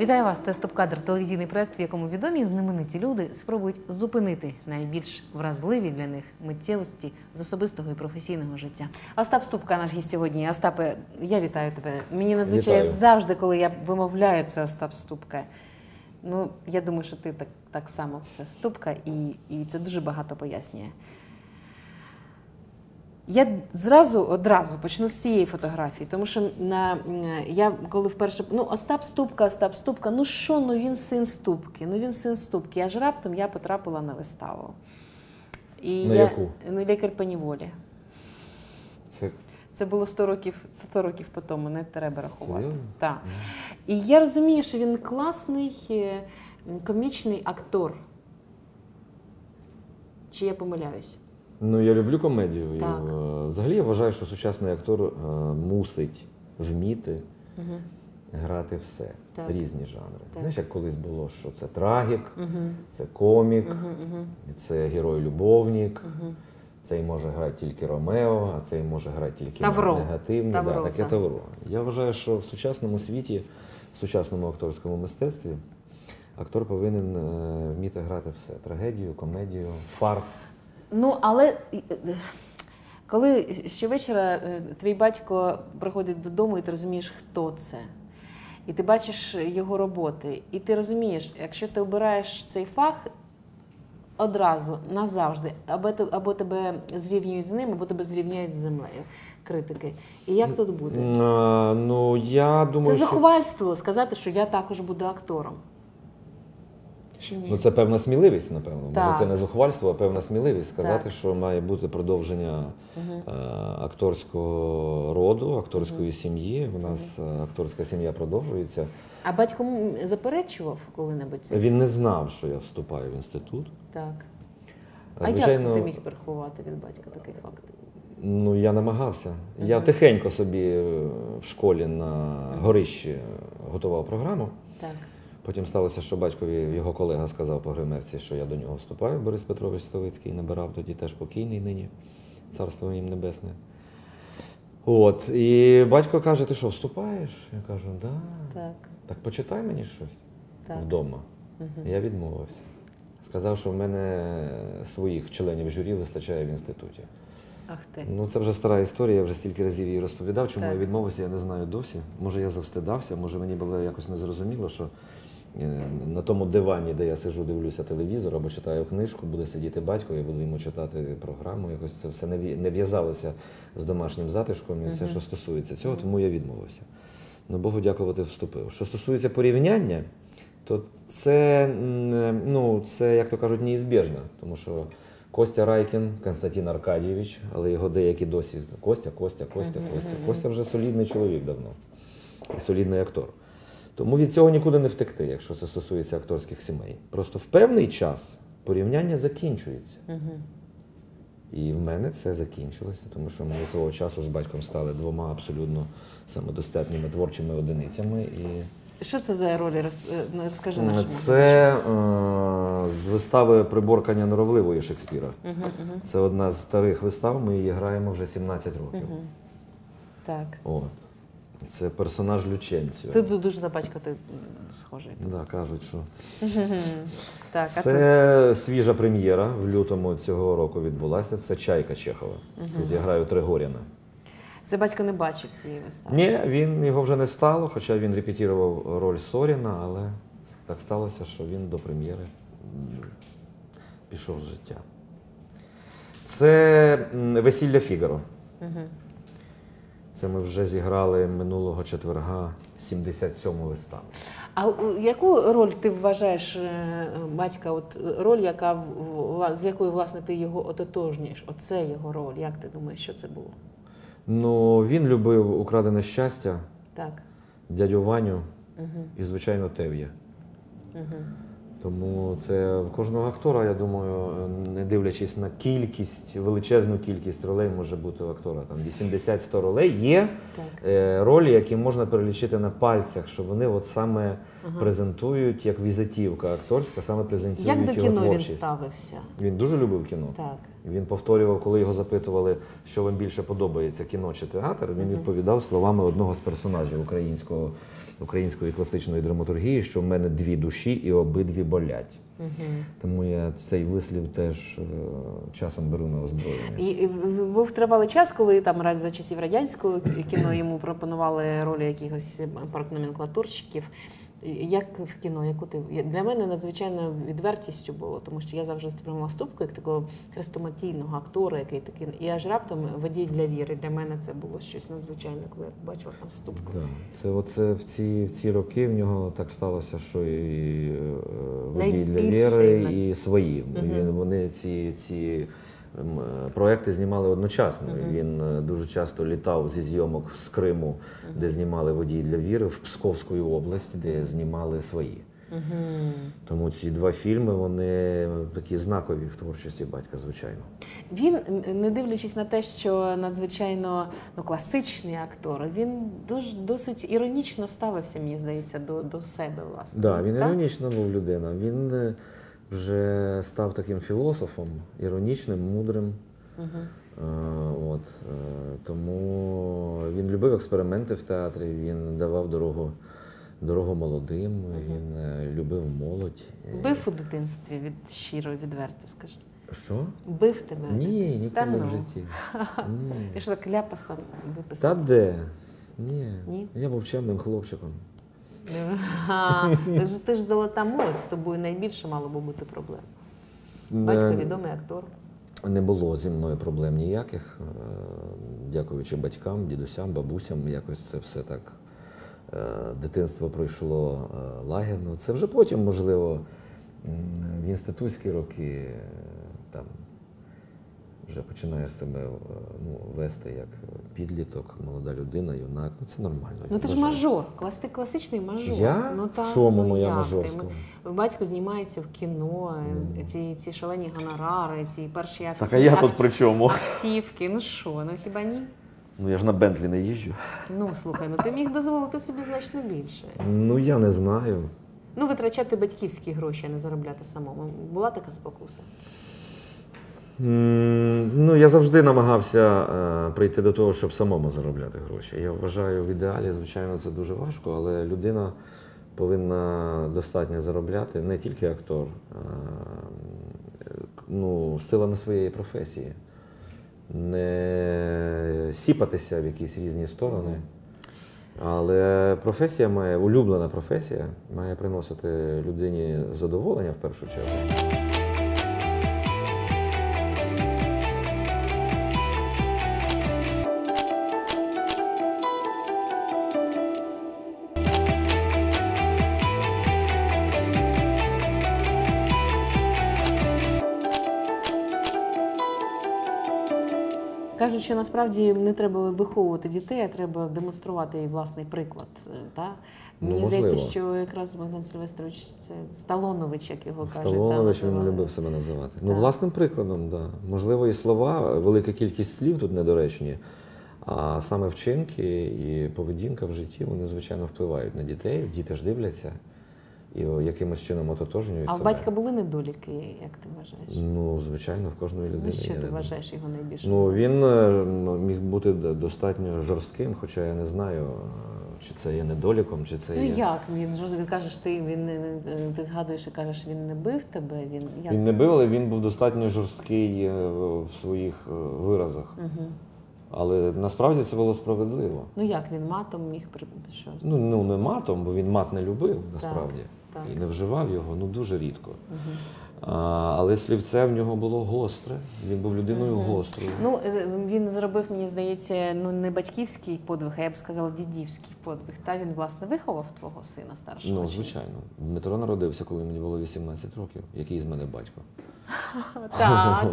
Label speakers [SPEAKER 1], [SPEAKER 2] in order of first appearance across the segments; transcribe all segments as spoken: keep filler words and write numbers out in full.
[SPEAKER 1] Вітаю вас! Це «Стоп-кадр» – телевізійний проєкт, в якому відомі і знамениті люди спробують зупинити найбільш вразливі для них миттєвості з особистого і професійного життя. Остап Ступка – наш гість сьогодні. Остапе, я вітаю тебе. Мені надзвичайно
[SPEAKER 2] Вітаю.
[SPEAKER 1] завжди, коли я вимовляю це Остап Ступка, ну, я думаю, що ти так, так само це Ступка, і, і це дуже багато пояснює. Я зразу, одразу почну з цієї фотографії, тому що на, я коли вперше, ну, Остап Ступка, Остап Ступка, ну що, ну він син Ступки, ну він син Ступки, аж раптом я потрапила на виставу. І
[SPEAKER 2] на
[SPEAKER 1] я,
[SPEAKER 2] яку?
[SPEAKER 1] Ну, «Лікар по неволі».
[SPEAKER 2] Це...
[SPEAKER 1] Це було сто років, сто років по тому, не треба рахувати.
[SPEAKER 2] Серйозно?
[SPEAKER 1] Так. І я розумію, що він класний, комічний актор. Чи я помиляюсь?
[SPEAKER 2] Ну, я люблю комедію.
[SPEAKER 1] Так.
[SPEAKER 2] І, взагалі, я вважаю, що сучасний актор е, мусить вміти
[SPEAKER 1] Угу.
[SPEAKER 2] грати все,
[SPEAKER 1] Так.
[SPEAKER 2] різні жанри.
[SPEAKER 1] Так.
[SPEAKER 2] Знаєш, як колись було, що це трагік,
[SPEAKER 1] Угу.
[SPEAKER 2] це комік,
[SPEAKER 1] Угу. Угу.
[SPEAKER 2] це герой-любовник,
[SPEAKER 1] Угу.
[SPEAKER 2] цей може грати тільки Ромео, а цей може грати тільки
[SPEAKER 1] Тавро.
[SPEAKER 2] негативний.
[SPEAKER 1] Тавро,
[SPEAKER 2] да, таке
[SPEAKER 1] так.
[SPEAKER 2] тавро. Я вважаю, що в сучасному світі, в сучасному акторському мистецтві актор повинен е, вміти грати все. Трагедію, комедію, фарс.
[SPEAKER 1] Ну, але коли щовечора твій батько приходить додому, і ти розумієш, хто це, і ти бачиш його роботи, і ти розумієш, якщо ти обираєш цей фах одразу, назавжди, або, або тебе зрівнюють з ним, або тебе зрівняють з землею, критики. І як тут буде?
[SPEAKER 2] А, ну, я думаю,
[SPEAKER 1] Це
[SPEAKER 2] що...
[SPEAKER 1] захвальство сказати, що я також буду актором. Чи ні?
[SPEAKER 2] Ну, це певна сміливість, напевно.
[SPEAKER 1] Так.
[SPEAKER 2] Може, це не зухвальство, а певна сміливість сказати,
[SPEAKER 1] Так.
[SPEAKER 2] що має бути продовження
[SPEAKER 1] Угу.
[SPEAKER 2] е, акторського роду, акторської
[SPEAKER 1] Мгм.
[SPEAKER 2] сім'ї. У нас е, акторська сім'я продовжується.
[SPEAKER 1] А батько м- заперечував коли-небудь це?
[SPEAKER 2] Він не знав, що я вступаю в інститут.
[SPEAKER 1] Так.
[SPEAKER 2] А,
[SPEAKER 1] А
[SPEAKER 2] звичайно,
[SPEAKER 1] як ти міг приховати від батька такий факт?
[SPEAKER 2] ну, я намагався. Я
[SPEAKER 1] Мгм.
[SPEAKER 2] тихенько собі е, в школі на горищі готував програму.
[SPEAKER 1] Так.
[SPEAKER 2] Потім сталося, що батькові його колега сказав по гримерці, що я до нього вступаю. Борис Петрович Ставицький набирав тоді теж покійний нині, царство їм небесне. От, і батько каже, ти що, вступаєш? Я кажу, да.
[SPEAKER 1] Так.
[SPEAKER 2] Так почитай мені щось
[SPEAKER 1] Так.
[SPEAKER 2] вдома.
[SPEAKER 1] Мгм.
[SPEAKER 2] Я відмовився. Сказав, що в мене своїх членів журі вистачає в інституті.
[SPEAKER 1] Ах ти.
[SPEAKER 2] Ну, це вже стара історія, я вже стільки разів її розповідав. Чому
[SPEAKER 1] Так.
[SPEAKER 2] я відмовився, я не знаю досі. Може, я завстидався, може мені було якось незрозуміло, що е, на тому дивані, де я сиджу, дивлюся телевізор або читаю книжку, буде сидіти батько, я буду йому читати програму. Якось це все не в'я- не в'язалося з домашнім затишком і все,
[SPEAKER 1] Мгм.
[SPEAKER 2] що стосується цього, тому я відмовився. Ну, Богу дякувати, вступив. Що стосується порівняння, то це, м, ну, це, як то кажуть, неізбіжно, тому що Костя Райкін, Константин Аркадійович, але його деякі досі Костя, Костя, Костя,
[SPEAKER 1] Мгм,
[SPEAKER 2] Костя.
[SPEAKER 1] мгм.
[SPEAKER 2] Костя вже солідний чоловік давно і солідний актор. Тому від цього нікуди не втекти, якщо це стосується акторських сімей. Просто в певний час порівняння закінчується.
[SPEAKER 1] Мгм.
[SPEAKER 2] І в мене це закінчилося, тому що ми свого часу з батьком стали двома абсолютно самодостатніми творчими одиницями. І
[SPEAKER 1] Що це за ролі? Роз- е, ну, Розкажи нашому.
[SPEAKER 2] це е, з вистави «Приборкання норовливої» Шекспіра.
[SPEAKER 1] Угу, угу.
[SPEAKER 2] Це одна з старих вистав, ми її граємо вже сімнадцять років.
[SPEAKER 1] Угу. Так.
[SPEAKER 2] От. Це персонаж Люченцю.
[SPEAKER 1] Ти ду- дуже на батька ти м, схожий.
[SPEAKER 2] Да, кажуть, що
[SPEAKER 1] Мгм. Так, а тут?
[SPEAKER 2] це свіжа прем'єра в лютому цього року відбулася. Це «Чайка» Чехова. Тут я граю Тригоріна.
[SPEAKER 1] Це батько не бачив цієї вистави.
[SPEAKER 2] Ні, він його вже не стало, хоча він репетирував роль Соріна, але так сталося, що він до прем'єри м, пішов з життя. Це м, «Весілля Фігаро».
[SPEAKER 1] Угу.
[SPEAKER 2] Це ми вже зіграли минулого четверга сімдесят сьому виставу.
[SPEAKER 1] А у- яку роль ти вважаєш е, батька, от роль, яка в- вла- з якою, власне, ти його ототожнюєш? Оце його роль. Як ти думаєш, що це було?
[SPEAKER 2] Ну, він любив «Украдене щастя»,
[SPEAKER 1] Так.
[SPEAKER 2] «Дядю Ваню»
[SPEAKER 1] Угу.
[SPEAKER 2] і, звичайно, «Тев'я».
[SPEAKER 1] Угу.
[SPEAKER 2] Тому це в кожного актора, я думаю, не дивлячись на кількість, величезну кількість ролей може бути у актора. Там вісімдесят-сто ролей. Є
[SPEAKER 1] Так.
[SPEAKER 2] е, ролі, які можна перелічити на пальцях, що вони от саме
[SPEAKER 1] Ага.
[SPEAKER 2] презентують, як візитівка акторська, саме презентують
[SPEAKER 1] Як до
[SPEAKER 2] його
[SPEAKER 1] кіно він
[SPEAKER 2] творчість.
[SPEAKER 1] ставився?
[SPEAKER 2] Він дуже любив кіно.
[SPEAKER 1] Так.
[SPEAKER 2] Він повторював, коли його запитували, що вам більше подобається, кіно чи театр, він відповідав словами одного з персонажів українського, української класичної драматургії, що в мене дві душі і обидві болять.
[SPEAKER 1] Угу.
[SPEAKER 2] Тому я цей вислів теж е, часом беру на озброєння.
[SPEAKER 1] І, і був тривалий час, коли там раз за часів радянського кіно йому пропонували ролі якихось паркноменклатурщиків. Як в кіно, яку ти для мене надзвичайно відвертістю було, тому що я завжди сприймала Ступку як такого хрестоматійного актора, який такий. І аж раптом водій для віри. Для мене це було щось надзвичайне, коли я бачила там Ступку.
[SPEAKER 2] Да. Це оце в ці в ці роки в нього так сталося, що і е, водій для віри, і свої. Угу. Він вони ці ці ем, проекти знімали одночасно. Угу. Він дуже часто літав зі зйомок з Криму, угу. де знімали водій для віри, в Псковську область, де знімали свої. Угу. Тому ці два фільми, вони такі знакові в творчості батька, звичайно.
[SPEAKER 1] Він, не дивлячись на те, що надзвичайно ну, класичний актор, він дуже, досить іронічно ставився, мені здається, до, до себе, власне.
[SPEAKER 2] Так, да, він
[SPEAKER 1] так?
[SPEAKER 2] іронічна був людина. Він вже став таким філософом, іронічним, мудрим. Угу. От, тому він любив експерименти в театрі, він давав дорогу, дорогу молодим, угу. він любив молодь.
[SPEAKER 1] Бив у дитинстві, від, щиро, відверто, скажи.
[SPEAKER 2] Що?
[SPEAKER 1] Бив тебе?
[SPEAKER 2] Ні, ніколи
[SPEAKER 1] ну.
[SPEAKER 2] в житті. Ні.
[SPEAKER 1] Ти що так ляпасом виписав?
[SPEAKER 2] Та де? Ні.
[SPEAKER 1] Ні?
[SPEAKER 2] Я був чемним хлопчиком.
[SPEAKER 1] Ти ж, ти ж золота молодь, з тобою найбільше мало би бути проблем. Батько відомий актор.
[SPEAKER 2] Не було зі мною проблем ніяких. Дякуючи батькам, дідусям, бабусям, якось це все так. Дитинство пройшло лагідно. Це вже потім, можливо, в інститутські роки там вже починаєш себе ну, вести як підліток, молода людина, юнак. Ну це нормально.
[SPEAKER 1] Ну ти ж мажор, клас, ти класичний мажор.
[SPEAKER 2] Я?
[SPEAKER 1] Ну, так,
[SPEAKER 2] в чому
[SPEAKER 1] ну,
[SPEAKER 2] моє
[SPEAKER 1] як
[SPEAKER 2] мажорство?
[SPEAKER 1] ти? Батько знімається в кіно, mm. ці, ці шалені гонорари, ці перші акції.
[SPEAKER 3] Так, а я тут при чому?
[SPEAKER 1] Активки, ну що, ну хіба ні?
[SPEAKER 3] Ну я ж на Бентлі не їжджу.
[SPEAKER 1] Ну слухай, ну ти міг дозволити собі значно більше.
[SPEAKER 2] Ну я не знаю.
[SPEAKER 1] Ну витрачати батьківські гроші, а не заробляти самому. Була така спокуса?
[SPEAKER 2] Mm, ну я завжди намагався е, прийти до того, щоб самому заробляти гроші. Я вважаю, в ідеалі, звичайно, це дуже важко, але людина повинна достатньо заробляти, не тільки актор, а, ну, силами своєї професії. Не сіпатися в якісь різні сторони. Але професія має, улюблена професія, має приносити людині задоволення в першу чергу.
[SPEAKER 1] Кажуть, що насправді не треба виховувати дітей, а треба демонструвати їй власний приклад. Та? Мені
[SPEAKER 2] ну,
[SPEAKER 1] здається, що якраз Богдан Сильвестрович це Сталонович, як його кажуть.
[SPEAKER 2] Сталонович він любив себе називати. Так. Ну, власним прикладом, так. Да. Можливо, і слова, велика кількість слів тут недоречні, а саме вчинки і поведінка в житті, вони, звичайно, впливають на дітей. Діти ж дивляться і якимось чином ототожнюють
[SPEAKER 1] А
[SPEAKER 2] себе.
[SPEAKER 1] у батька були недоліки, як ти вважаєш?
[SPEAKER 2] Ну, звичайно, в кожної людини.
[SPEAKER 1] Ну, що
[SPEAKER 2] є
[SPEAKER 1] ти вважаєш його найбільше?
[SPEAKER 2] Ну, він міг бути достатньо жорстким, хоча я не знаю, чи це є недоліком, чи це
[SPEAKER 1] ну,
[SPEAKER 2] є...
[SPEAKER 1] Ну як? Він, він кажеш, ти, він, ти згадуєш і кажеш, він не бив тебе? Він, як?
[SPEAKER 2] Він не бив, але він був достатньо жорсткий в своїх виразах.
[SPEAKER 1] Угу.
[SPEAKER 2] Але насправді це було справедливо.
[SPEAKER 1] Ну як, він матом міг при... що?
[SPEAKER 2] Ну, ну не матом, бо він мат не любив, насправді.
[SPEAKER 1] Так, так.
[SPEAKER 2] І не вживав його, ну дуже рідко.
[SPEAKER 1] Угу.
[SPEAKER 2] А, але слівце в нього було гостре, він був людиною
[SPEAKER 1] Угу.
[SPEAKER 2] гострою.
[SPEAKER 1] Ну, він зробив, мені здається, ну не батьківський подвиг, а я б сказала, дідівський подвиг. Та він, власне, виховав твого сина старшого?
[SPEAKER 2] Ну, звичайно. Дмитро народився, коли мені було вісімнадцять років. Який з мене батько?
[SPEAKER 1] Так.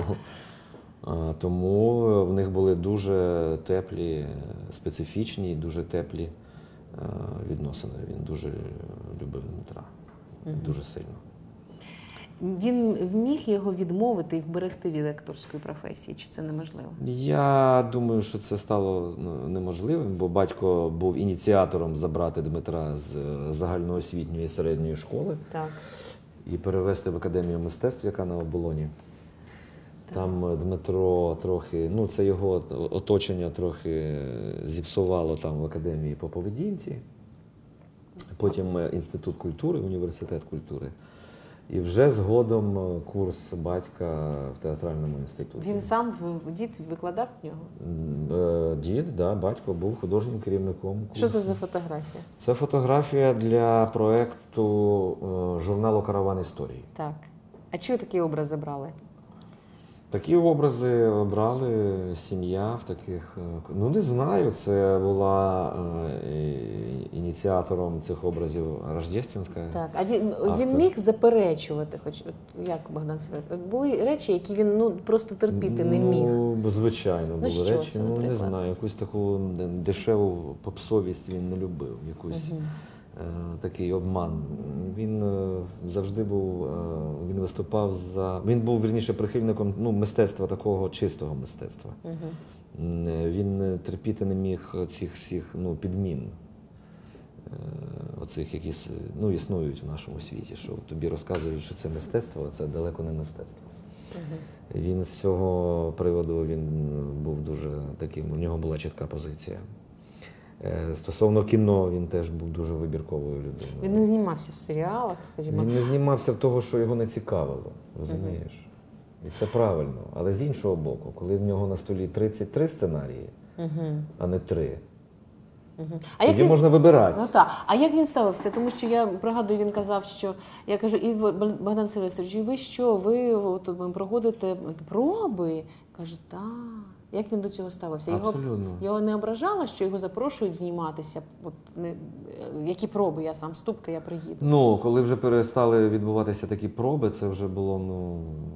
[SPEAKER 2] Тому в них були дуже теплі, специфічні, дуже теплі відносини. Він дуже любив Дмитра, угу. дуже сильно.
[SPEAKER 1] Він вміг його відмовити і вберегти від акторської професії, чи це неможливо?
[SPEAKER 2] Я думаю, що це стало неможливим, бо батько був ініціатором забрати Дмитра з загальноосвітньої середньої школи
[SPEAKER 1] так.
[SPEAKER 2] і перевести в Академію мистецтв, яка на Оболоні. Там е, Дмитро трохи, ну це його оточення трохи зіпсувало там в академії по поведінці. Потім е, інститут культури, університет культури. І вже згодом е, курс батька в театральному інституті.
[SPEAKER 1] Він сам в- дід викладав в нього?
[SPEAKER 2] М, е, Дід, да, батько був художнім керівником курсу.
[SPEAKER 1] Що це за фотографія?
[SPEAKER 2] Це фотографія для проєкту е, журналу «Караван історії».
[SPEAKER 1] Так. А чого такі образи брали?
[SPEAKER 2] Такі образи обрали сім'я в таких. е, Ну не знаю, це була е, і- ініціатором цих образів Рождественська.
[SPEAKER 1] Так. А він,
[SPEAKER 2] Автор.
[SPEAKER 1] він міг заперечувати, хоч от як Богдан Сильвестрович? От були речі, які він ну просто терпіти не міг.
[SPEAKER 2] Ну, звичайно,
[SPEAKER 1] Ну,
[SPEAKER 2] були
[SPEAKER 1] що
[SPEAKER 2] речі.
[SPEAKER 1] це,
[SPEAKER 2] Ну не
[SPEAKER 1] наприклад?
[SPEAKER 2] знаю, якусь таку дешеву попсовість він не любив. Якусь.
[SPEAKER 1] Мгм.
[SPEAKER 2] Е, Такий обман. Він е, завжди був, е, він виступав за. Він був вірніше прихильником ну, мистецтва такого чистого мистецтва.
[SPEAKER 1] Мгм.
[SPEAKER 2] М, е, Він терпіти не міг цих всіх ну, підмін, е, оцих, які с- ну, існують в нашому світі, що тобі розказують, що це мистецтво, а це далеко не мистецтво.
[SPEAKER 1] Мгм.
[SPEAKER 2] Він з цього приводу він був дуже таким, у нього була чітка позиція. Е, Стосовно кіно, він теж був дуже вибірковою людиною.
[SPEAKER 1] Він не знімався в серіалах, скажімо.
[SPEAKER 2] Він не знімався в того, що його не цікавило, розумієш? І це правильно. Але з іншого боку, коли в нього на столі тридцять три сценарії,
[SPEAKER 1] Мгм.
[SPEAKER 2] а не три,
[SPEAKER 1] Мгм. А як
[SPEAKER 2] тоді
[SPEAKER 1] він...
[SPEAKER 2] можна вибирати.
[SPEAKER 1] Ну так. А як він ставився? Тому що я пригадую, він казав, що я кажу, і ви, Богдан Сильвестрович, і ви що? Ви от, ви проводите проби? Каже, так. Як він до цього ставився? Його,
[SPEAKER 2] Абсолютно.
[SPEAKER 1] його не ображало, що його запрошують зніматися? От, не, які проби? Я сам ступка, я приїду.
[SPEAKER 2] Ну, коли вже перестали відбуватися такі проби, це вже було, ну.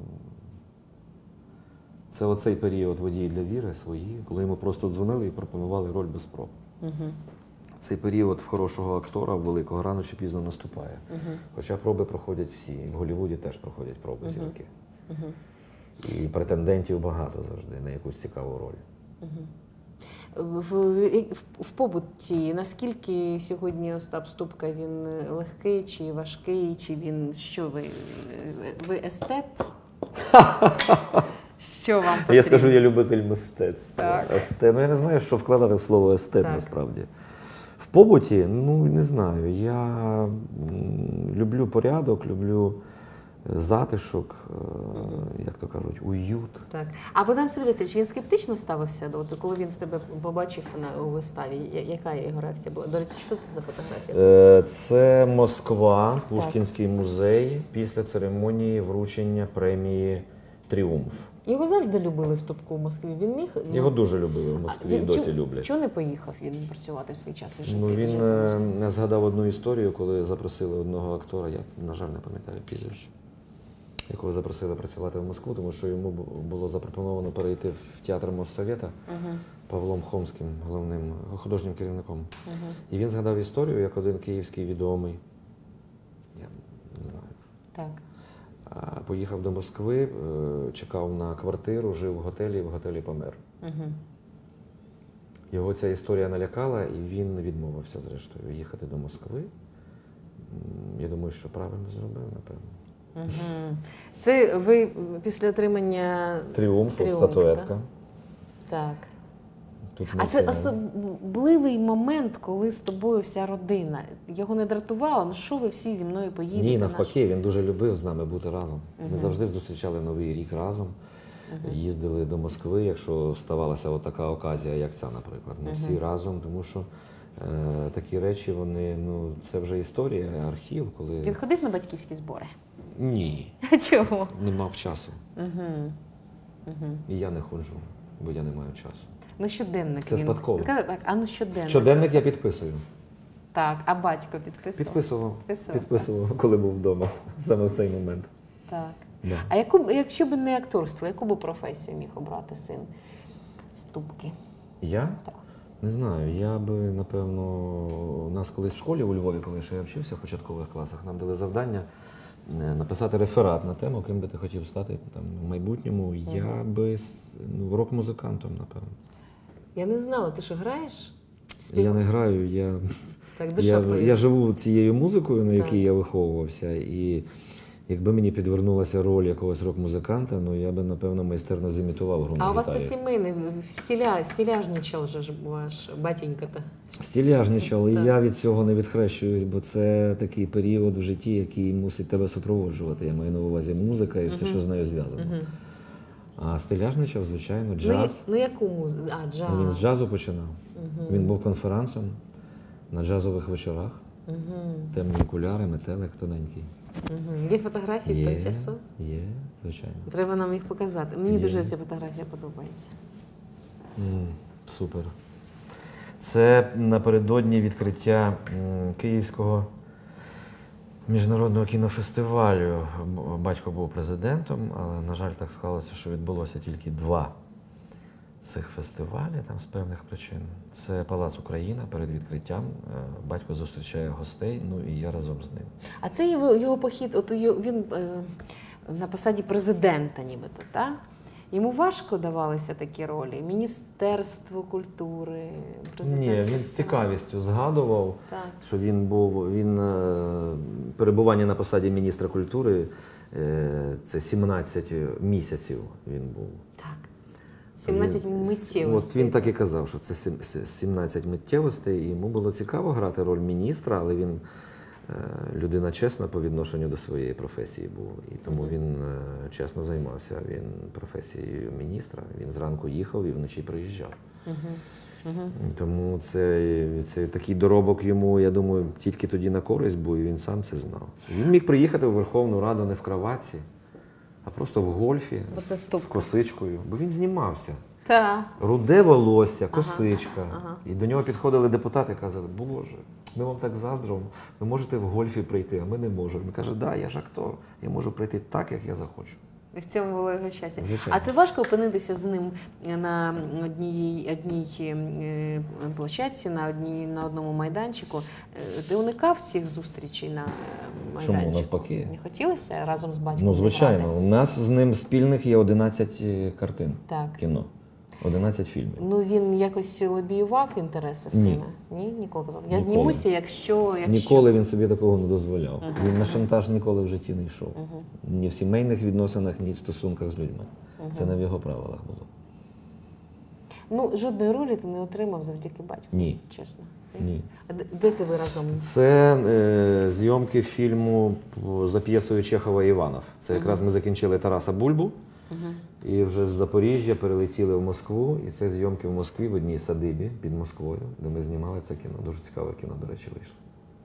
[SPEAKER 2] Це оцей період водії для віри свої, коли йому просто дзвонили і пропонували роль без проб.
[SPEAKER 1] Угу.
[SPEAKER 2] Цей період в хорошого актора великого рано чи пізно наступає.
[SPEAKER 1] Угу.
[SPEAKER 2] Хоча проби проходять всі. І в Голлівуді теж проходять проби
[SPEAKER 1] Мгм.
[SPEAKER 2] зірки.
[SPEAKER 1] Угу.
[SPEAKER 2] І претендентів багато завжди на якусь цікаву роль.
[SPEAKER 1] В, в, в побуті наскільки сьогодні Остап Ступка він легкий чи важкий, чи він що ви? Ви естет? Що вам потрібно?
[SPEAKER 2] Я скажу, я любитель мистецтва.
[SPEAKER 1] Так.
[SPEAKER 2] Естет. Ну, я не знаю, що вкладати в слово естет
[SPEAKER 1] Так.
[SPEAKER 2] насправді. В побуті, ну не знаю. Я м, люблю порядок, люблю затишок, е, як то кажуть, уют.
[SPEAKER 1] Так. А Богдан Сильвестрович, він скептично ставився, от, коли він в тебе побачив на у виставі? Я- Яка його реакція була? До речі, що це за фотографія? Це-
[SPEAKER 2] Е, Це Москва, Пушкінський музей після церемонії вручення премії Тріумф.
[SPEAKER 1] Його завжди любили Ступку в Москві. Він міг ну,
[SPEAKER 2] Його дуже любили в
[SPEAKER 1] а
[SPEAKER 2] Москві,
[SPEAKER 1] він
[SPEAKER 2] і досі
[SPEAKER 1] чо-
[SPEAKER 2] люблять.
[SPEAKER 1] Чого не поїхав він працювати в свій час і жити?
[SPEAKER 2] Ну, він
[SPEAKER 1] жити в Москві?
[SPEAKER 2] е, я згадав одну історію, коли запросили одного актора, я, на жаль, не пам'ятаю прізвище, якого запросили працювати в Москву, тому що йому бу- було запропоновано перейти в театр Моссовета
[SPEAKER 1] Мгм.
[SPEAKER 2] Павлом Хомським, головним художнім керівником.
[SPEAKER 1] Мгм.
[SPEAKER 2] І він згадав історію, як один київський відомий, я не знаю,
[SPEAKER 1] Так.
[SPEAKER 2] а, поїхав до Москви, е, чекав на квартиру, жив в готелі і в готелі помер.
[SPEAKER 1] Угу.
[SPEAKER 2] Його ця історія налякала, і він відмовився, зрештою, їхати до Москви. М, Я думаю, що правильно зробив, напевно.
[SPEAKER 1] Угу. Це ви після отримання
[SPEAKER 2] Тріумф,
[SPEAKER 1] Тріумф,
[SPEAKER 2] статуетка.
[SPEAKER 1] так.
[SPEAKER 2] Тут
[SPEAKER 1] А
[SPEAKER 2] ми
[SPEAKER 1] це
[SPEAKER 2] всі-
[SPEAKER 1] особливий момент, коли з тобою вся родина. Його не дратувало, ну що ви всі зі мною поїдете?
[SPEAKER 2] Ні,
[SPEAKER 1] на
[SPEAKER 2] навпаки, він дуже любив з нами бути разом. Ми
[SPEAKER 1] Мгм.
[SPEAKER 2] завжди зустрічали Новий рік разом,
[SPEAKER 1] Мгм.
[SPEAKER 2] їздили до Москви, якщо ставалася от така оказія, як ця, наприклад. Ми всі
[SPEAKER 1] Мгм.
[SPEAKER 2] разом, тому що е, такі речі, вони, ну, це вже історія, архів, коли.
[SPEAKER 1] Він ходив на батьківські збори?
[SPEAKER 2] Ні,
[SPEAKER 1] А чого?
[SPEAKER 2] не мав часу.
[SPEAKER 1] Угу. Угу.
[SPEAKER 2] І я не ходжу, бо я не маю часу.
[SPEAKER 1] Ну, щоденник.
[SPEAKER 2] Це
[SPEAKER 1] він.
[SPEAKER 2] спадково.
[SPEAKER 1] Він каже, так, а ну щоденник.
[SPEAKER 2] Щоденник я підписую.
[SPEAKER 1] Так, а батько підписував?
[SPEAKER 2] Підписував.
[SPEAKER 1] Підписував,
[SPEAKER 2] Підписував, коли був вдома, саме в цей момент.
[SPEAKER 1] Так.
[SPEAKER 2] Да.
[SPEAKER 1] А яку, б- якщо б не акторство, яку б професію міг обрати син Ступки?
[SPEAKER 2] Я?
[SPEAKER 1] Так.
[SPEAKER 2] Не знаю, я би, напевно, у нас колись в школі у Львові, коли ще я вчився в початкових класах, нам дали завдання е, написати реферат на тему, ким би ти хотів стати там, в майбутньому. Я би с- ну, рок-музикантом, напевно.
[SPEAKER 1] Я не знала, ти що граєш?
[SPEAKER 2] Я не граю, я,
[SPEAKER 1] Так, душа
[SPEAKER 2] я,
[SPEAKER 1] поїде.
[SPEAKER 2] я живу цією музикою, на якій
[SPEAKER 1] Так.
[SPEAKER 2] я виховувався, і Якби мені підвернулася роль якогось рок-музиканта, ну я би, напевно, майстерно зімітував гру на
[SPEAKER 1] А у вас це
[SPEAKER 2] гітарі.
[SPEAKER 1] сімейний, стиля, стиляжничав же ж ваш батенька-то.
[SPEAKER 2] Стиляжничав, і
[SPEAKER 1] Так.
[SPEAKER 2] я від цього не відхрещуюсь, бо це такий період в житті, який мусить тебе супроводжувати. Я маю на увазі музика і все, що з нею зв'язано.
[SPEAKER 1] Мгм.
[SPEAKER 2] А стиляжничав, звичайно,
[SPEAKER 1] Ну,
[SPEAKER 2] джаз.
[SPEAKER 1] я- ну яку музику? А, джаз.
[SPEAKER 2] Ну, він з джазу починав.
[SPEAKER 1] Мгм.
[SPEAKER 2] Він був конферансом на джазових вечорах.
[SPEAKER 1] Мгм.
[SPEAKER 2] Темні окуляри, метелик тоненький.
[SPEAKER 1] Мгм. Є фотографії з того часу?
[SPEAKER 2] Є, звичайно.
[SPEAKER 1] Треба нам їх показати. Мені
[SPEAKER 2] Є.
[SPEAKER 1] дуже ця фотографія подобається.
[SPEAKER 2] М, Супер. Це напередодні відкриття м, Київського міжнародного кінофестивалю. М, Батько був президентом, але, на жаль, так склалося, що відбулося тільки два цих фестивалі там з певних причин. Це Палац Україна перед відкриттям. Е, Батько зустрічає гостей, ну і я разом з ним.
[SPEAKER 1] А це його, його похід, от його- він е, на посаді президента нібито, так? Йому важко давалися такі ролі? Міністерство культури, президент.
[SPEAKER 2] Ні, він з цікавістю згадував,
[SPEAKER 1] Так.
[SPEAKER 2] що він був, він е, перебування на посаді міністра культури, е, це сімнадцять місяців він був.
[SPEAKER 1] Так. сімнадцять
[SPEAKER 2] Він-
[SPEAKER 1] миттєвостей.
[SPEAKER 2] От він так і казав, що це сім- сі- сімнадцять миттєвостей, і йому було цікаво грати роль міністра, але він е, людина чесна по відношенню до своєї професії був. І тому він е, чесно займався він професією міністра. Він зранку їхав і вночі приїжджав.
[SPEAKER 1] Мгм. Мгм.
[SPEAKER 2] Тому це, це такий доробок йому, я думаю, тільки тоді на користь був, і він сам це знав. Він міг приїхати в Верховну Раду не в кроватці, а просто в гольфі
[SPEAKER 1] Бо це
[SPEAKER 2] з,
[SPEAKER 1] стук.
[SPEAKER 2] з косичкою, бо він знімався.
[SPEAKER 1] Так.
[SPEAKER 2] Руде волосся, косичка.
[SPEAKER 1] ага.
[SPEAKER 2] І до нього підходили депутати і казали, Боже, ми вам так заздримо, ви можете в гольфі прийти, а ми не можемо. Він каже, да, я ж актор, я можу прийти так, як я захочу.
[SPEAKER 1] І в цьому було його щастя.
[SPEAKER 2] Звичайно.
[SPEAKER 1] А це важко опинитися з ним на одній, одній е, площадці, на, одній, на одному майданчику. Е, Ти уникав цих зустрічей на е,
[SPEAKER 2] Чому?
[SPEAKER 1] майданчику?
[SPEAKER 2] Навпаки.
[SPEAKER 1] Не хотілося разом з батьком
[SPEAKER 2] Ну,
[SPEAKER 1] зіграти?
[SPEAKER 2] звичайно, у нас з ним спільних є одинадцять картин
[SPEAKER 1] Так.
[SPEAKER 2] кіно, одинадцять фільмів.
[SPEAKER 1] Ну він якось лобіював інтереси
[SPEAKER 2] Ні.
[SPEAKER 1] сина? Ні, ніколи. Я
[SPEAKER 2] Ніколи.
[SPEAKER 1] знімуся, якщо, якщо...
[SPEAKER 2] Ніколи він собі такого не дозволяв.
[SPEAKER 1] Мгм.
[SPEAKER 2] Він на шантаж ніколи в житті не йшов.
[SPEAKER 1] Мгм.
[SPEAKER 2] Ні в сімейних відносинах, ні в стосунках з людьми.
[SPEAKER 1] Мгм.
[SPEAKER 2] Це не в його правилах було.
[SPEAKER 1] Ну, жодної ролі ти не отримав завдяки батьку,
[SPEAKER 2] Ні.
[SPEAKER 1] чесно.
[SPEAKER 2] Ні.
[SPEAKER 1] А де, де це ви разом?
[SPEAKER 2] Це е, зйомки фільму по- за п'єсою Чехова Іванов. Це якраз ми закінчили Тараса Бульбу.
[SPEAKER 1] Мгм.
[SPEAKER 2] І вже з Запоріжжя перелетіли в Москву, і це зйомки в Москві в одній садибі під Москвою, де ми знімали це кіно. Дуже цікаве кіно, до речі, вийшло.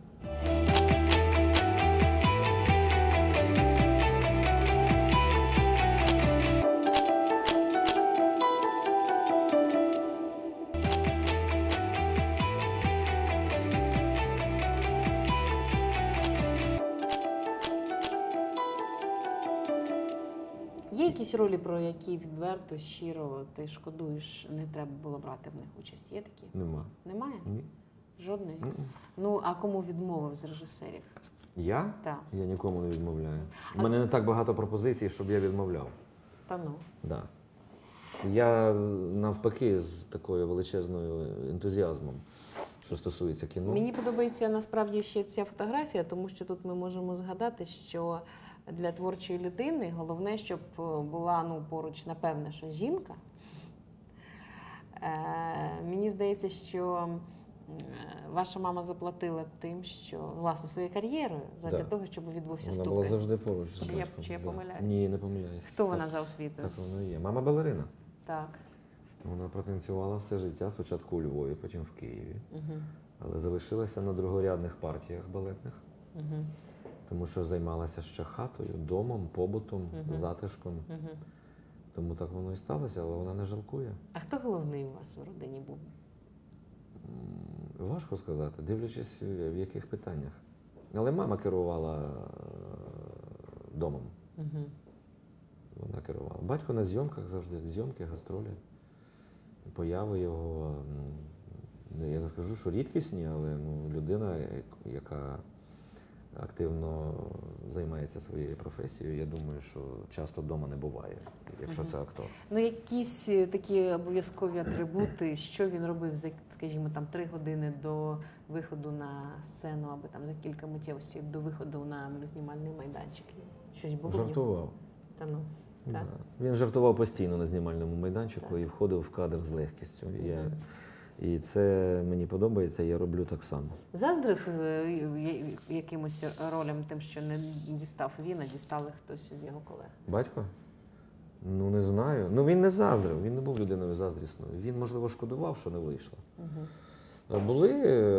[SPEAKER 1] Є якісь ролі, про які відверто, щиро ти шкодуєш, не треба було брати в них участь? Є такі?
[SPEAKER 2] Нема.
[SPEAKER 1] Немає?
[SPEAKER 2] Ні.
[SPEAKER 1] Жодної?
[SPEAKER 2] М-м.
[SPEAKER 1] Ну, а кому відмовив з режисерів?
[SPEAKER 2] Я?
[SPEAKER 1] Так.
[SPEAKER 2] Я нікому не відмовляю. У
[SPEAKER 1] А-
[SPEAKER 2] мене не так багато пропозицій, щоб я відмовляв.
[SPEAKER 1] Та ну.
[SPEAKER 2] Да. Я з- навпаки з такою величезною ентузіазмом, що стосується кіно.
[SPEAKER 1] Мені подобається насправді ще ця фотографія, тому що тут ми можемо згадати, що для творчої людини головне, щоб була ну, поруч, напевне, що жінка. Е, мені здається, що е, ваша мама заплатила тим, що власне своєю кар'єрою, задля
[SPEAKER 2] Да.
[SPEAKER 1] того, щоб відбувся
[SPEAKER 2] Вона
[SPEAKER 1] ступень.
[SPEAKER 2] була завжди поруч. з
[SPEAKER 1] Чи я-
[SPEAKER 2] батьком,
[SPEAKER 1] чи я
[SPEAKER 2] да.
[SPEAKER 1] помиляюсь?
[SPEAKER 2] Ні, не помиляюсь.
[SPEAKER 1] Хто
[SPEAKER 2] Так-
[SPEAKER 1] вона за освітою?
[SPEAKER 2] Так воно і є. Мама балерина.
[SPEAKER 1] Так.
[SPEAKER 2] Вона протанцювала все життя, спочатку у Львові, потім в Києві.
[SPEAKER 1] Угу.
[SPEAKER 2] Але залишилася на другорядних партіях балетних,
[SPEAKER 1] Угу.
[SPEAKER 2] тому що займалася ще хатою, домом, побутом,
[SPEAKER 1] Мгм.
[SPEAKER 2] затишком.
[SPEAKER 1] Угу.
[SPEAKER 2] Тому так воно і сталося, але вона не жалкує.
[SPEAKER 1] А хто головний у вас в родині був?
[SPEAKER 2] М, Важко сказати, дивлячись в в яких питаннях. Але мама керувала е, домом.
[SPEAKER 1] Угу.
[SPEAKER 2] Вона керувала. Батько на зйомках завжди, зйомки, гастролі, появи його. Ну, я не скажу, що рідкісні, але ну, людина, яка активно займається своєю професією, я думаю, що часто вдома не буває, якщо це актор.
[SPEAKER 1] Ну, якісь е, такі обов'язкові атрибути, що він робив за, скажімо, там три години до виходу на сцену, або там за кілька миттєвостей до виходу на знімальний майданчик. Щось було в нього?
[SPEAKER 2] Жартував.
[SPEAKER 1] Та ну, так.
[SPEAKER 2] Да. Він жартував постійно на знімальному майданчику
[SPEAKER 1] Так.
[SPEAKER 2] і входив в кадр з легкістю. І, я,
[SPEAKER 1] Мгм.
[SPEAKER 2] і це мені подобається, я роблю так само.
[SPEAKER 1] Заздрив е, я- якимось ролям тим, що не дістав він, а дістали хтось із його колег?
[SPEAKER 2] Батько? Ну, не знаю. Ну, він не заздрив, він не був людиною заздрісною. Він, можливо, шкодував, що не вийшло.
[SPEAKER 1] Угу.
[SPEAKER 2] Були,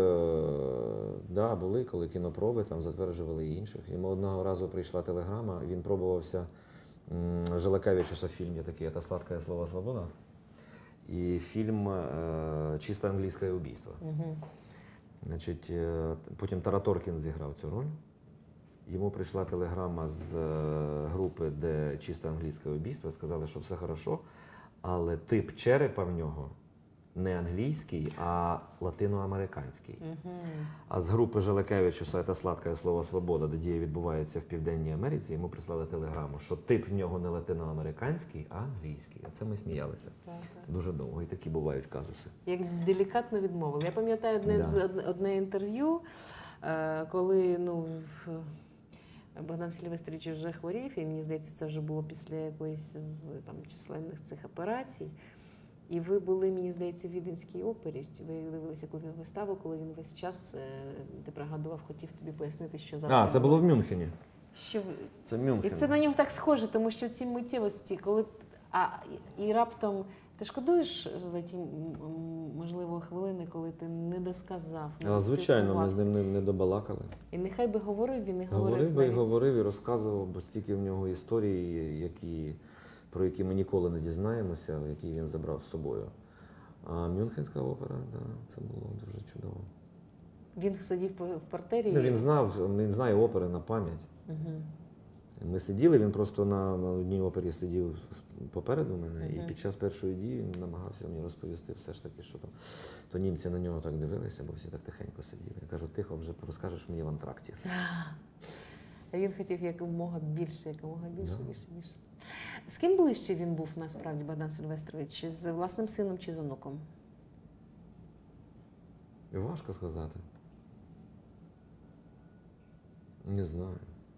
[SPEAKER 2] е, да, були, коли кінопроби там затверджували і інших. Йому одного разу прийшла телеграма, він пробувався м, Желекевичуса в фільмі такий «Это сладкое слово свобода». І фільм е, «Чисто англійське убійство».
[SPEAKER 1] Угу.
[SPEAKER 2] Значить, е, потім Тараторкін зіграв цю роль. Йому прийшла телеграма з е, групи, де «Чисто англійське убійство», сказали, що все хорошо, але тип черепа в нього не англійський, а латиноамериканський.
[SPEAKER 1] Угу.
[SPEAKER 2] А з групи Желекевичуса «Це сладке слово свобода», де дія відбувається в Південній Америці, йому прислали телеграму, що тип в нього не латиноамериканський, а англійський. А це ми сміялися
[SPEAKER 1] Так, так.
[SPEAKER 2] дуже довго. І такі бувають казуси.
[SPEAKER 1] Як делікатно відмовили. Я пам'ятаю одне
[SPEAKER 2] Да.
[SPEAKER 1] з одне- одне інтерв'ю, е, коли ну, в- Богдан Сильвестрович вже хворів, і мені здається, це вже було після якоїсь з там численних цих операцій. І ви були, мені здається, в Віденській опері. Ви дивилися яку виставу, коли він весь час, е, ти пригадував, хотів тобі пояснити, що зараз.
[SPEAKER 2] А, це було в Мюнхені.
[SPEAKER 1] Що ви-
[SPEAKER 2] Це
[SPEAKER 1] І
[SPEAKER 2] Мюнхен.
[SPEAKER 1] це на нього так схоже, тому що ці миттєвості, коли а і раптом ти шкодуєш за ті м, можливо хвилини, коли ти не досказав, не
[SPEAKER 2] А, звичайно, ми з
[SPEAKER 1] поспілкувався.
[SPEAKER 2] ним не, не добалакали.
[SPEAKER 1] І нехай би говорив, він і говорив.
[SPEAKER 2] Говорив би і
[SPEAKER 1] навіть.
[SPEAKER 2] говорив, і розказував, бо стільки в нього історії, які, про які ми ніколи не дізнаємося, які він забрав з собою. А Мюнхенська опера, да, це було дуже чудово.
[SPEAKER 1] Він сидів по- в партері.
[SPEAKER 2] Ну, він знав, він знає опери на пам'ять.
[SPEAKER 1] Угу.
[SPEAKER 2] Ми сиділи, він просто на, на одній опері сидів попереду мене,
[SPEAKER 1] Мгм.
[SPEAKER 2] і під час першої дії він намагався мені розповісти все ж таки, що там. То німці на нього так дивилися, бо всі так тихенько сиділи. Я кажу, тихо, вже розкажеш мені в антракті.
[SPEAKER 1] А він хотів якомога більше, якомога більше,
[SPEAKER 2] Да.
[SPEAKER 1] більше, більше. З ким ближче він був насправді, Богдан Сильвестрович? Чи з власним сином, чи з онуком?
[SPEAKER 2] Важко сказати. Не знаю.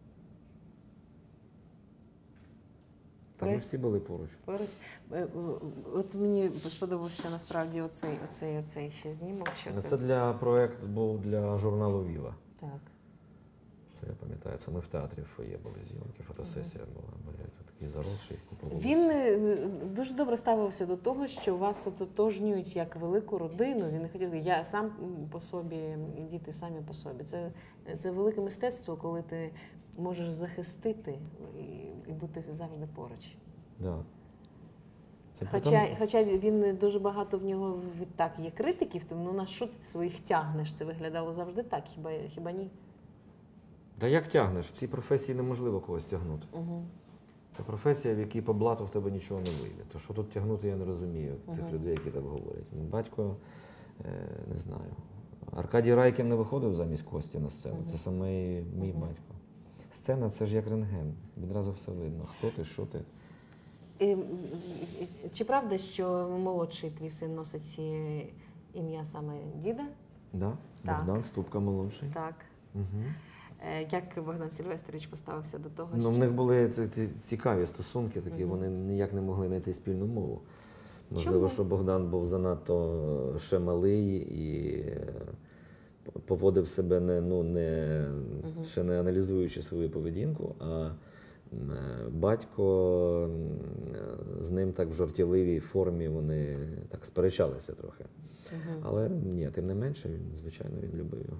[SPEAKER 2] Та ми
[SPEAKER 1] При-
[SPEAKER 2] всі були поруч.
[SPEAKER 1] Поруч. Е, От мені сподобався насправді оцей, оцей, оцей ще знімок. Що це?
[SPEAKER 2] Це для проєкт був для журналу Віва.
[SPEAKER 1] Так.
[SPEAKER 2] Це я пам'ятаю. Це ми в театрі в фоє були зйомки, фотосесія була. Бо я тут такий заросший, купа волосся.
[SPEAKER 1] Він е, дуже добре ставився до того, що вас ототожнюють як велику родину. Він не хотів, я сам по собі, і діти самі по собі. Це, це велике мистецтво, коли ти можеш захистити і, і бути завжди поруч.
[SPEAKER 2] Да. Це
[SPEAKER 1] Хоча,
[SPEAKER 2] притом-
[SPEAKER 1] хоча він дуже багато в нього відтак є критиків, тому ну, на що ти своїх тягнеш? Це виглядало завжди так, хіба, хіба ні?
[SPEAKER 2] Та як тягнеш? В цій професії неможливо когось тягнути.
[SPEAKER 1] Угу.
[SPEAKER 2] Це професія, в якій по блату в тебе нічого не вийде. То що тут тягнути, я не розумію цих
[SPEAKER 1] Мгм.
[SPEAKER 2] людей, які так говорять. Мій батько, е, не знаю. Аркадій Райкін не виходив замість Кості на сцену.
[SPEAKER 1] Мгм.
[SPEAKER 2] Це саме і мій
[SPEAKER 1] Мгм.
[SPEAKER 2] батько. Сцена це ж як рентген. Відразу все видно. Хто ти, що ти.
[SPEAKER 1] І, і- і- чи правда, що молодший твій син носить е, ім'я саме діда?
[SPEAKER 2] Да?
[SPEAKER 1] Так.
[SPEAKER 2] Богдан Ступка молодший.
[SPEAKER 1] Так.
[SPEAKER 2] Угу.
[SPEAKER 1] Е, Як Богдан Сильвестрович поставився до того,
[SPEAKER 2] Ну,
[SPEAKER 1] що
[SPEAKER 2] в них були ці- ці- цікаві стосунки, такі,
[SPEAKER 1] Мгм.
[SPEAKER 2] вони ніяк не могли знайти спільну мову. Можливо,
[SPEAKER 1] Чому?
[SPEAKER 2] що Богдан був занадто ще малий і е, поводив себе не, ну, не,
[SPEAKER 1] Мгм.
[SPEAKER 2] ще не аналізуючи свою поведінку, а м, е, батько м, е, з ним так в жартівливій формі вони так сперечалися трохи.
[SPEAKER 1] Мгм.
[SPEAKER 2] Але ні, тим не менше, він, звичайно, він любив його.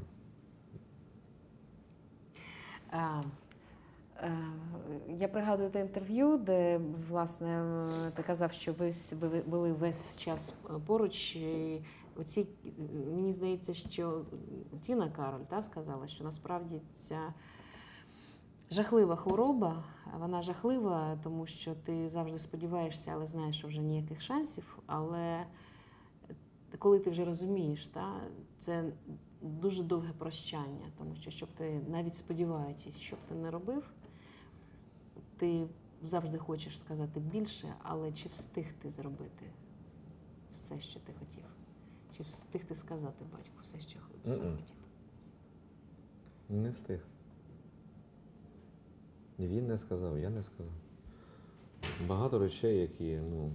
[SPEAKER 1] А, е, Я пригадую те інтерв'ю, де власне е, ти казав, що ви с- ви були весь час е, поруч. І оці, мені здається, що Тіна Кароль та, сказала, що насправді ця жахлива хвороба, вона жахлива, тому що ти завжди сподіваєшся, але знаєш, що вже ніяких шансів. Але коли ти вже розумієш, та, це дуже довге прощання, тому що щоб ти, навіть сподіваючись, що б ти не робив, ти завжди хочеш сказати більше, але чи встиг ти зробити все, що ти хотів? Чи встиг ти сказати батьку все, що все
[SPEAKER 2] Мгм.
[SPEAKER 1] хотів?
[SPEAKER 2] Не встиг. Він не сказав, я не сказав. Багато речей, які, ну.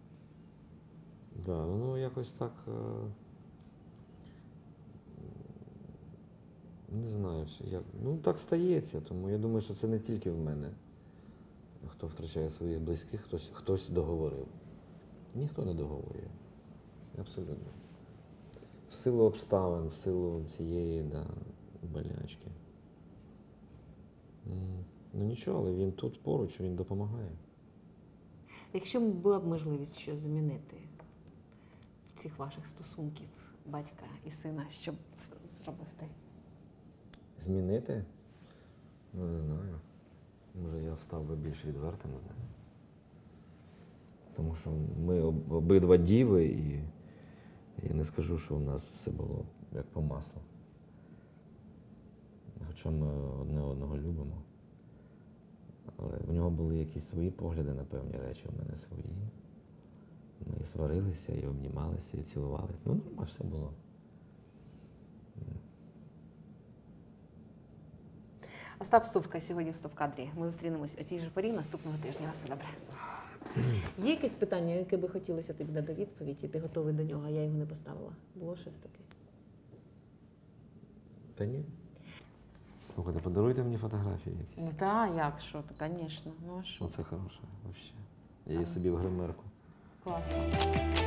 [SPEAKER 2] Да, воно якось так. е, Не знаю, чи як. Ну, так стається, тому я думаю, що це не тільки в мене. Хто втрачає своїх близьких, хтось, хтось договорив. Ніхто не договорює. Абсолютно. В силу обставин, в силу цієї да, болячки. М, Ну нічого, але він тут поруч, він допомагає.
[SPEAKER 1] Якщо б була б можливість щось змінити в цих ваших стосунків батька і сина, що б зробив ти?
[SPEAKER 2] Змінити? Ну, не знаю. Може, я став би більш відвертим з ним. Тому що ми об- обидва діви, і я не скажу, що у нас все було як по маслу. Хоча ми одне одного любимо. Але в нього були якісь свої погляди на певні речі, у мене свої. Ми і сварилися, і обнімалися, і цілувалися. Ну, нормально все було.
[SPEAKER 1] Остап Ступка сьогодні в стоп-кадрі. Ми зустрінемось о цій же порі наступного тижня. На все добре. Є якесь питання, яке би хотілося тобі дати відповідь, і ти готовий до нього, а я його не поставила? Було щось таке?
[SPEAKER 2] Та ні. Слухайте, подаруйте мені фотографії якісь.
[SPEAKER 1] Ну так, як, що, то, звісно. Ну а що?
[SPEAKER 2] Оце хороше, взагалі. Я її собі в гримерку.
[SPEAKER 1] Класно.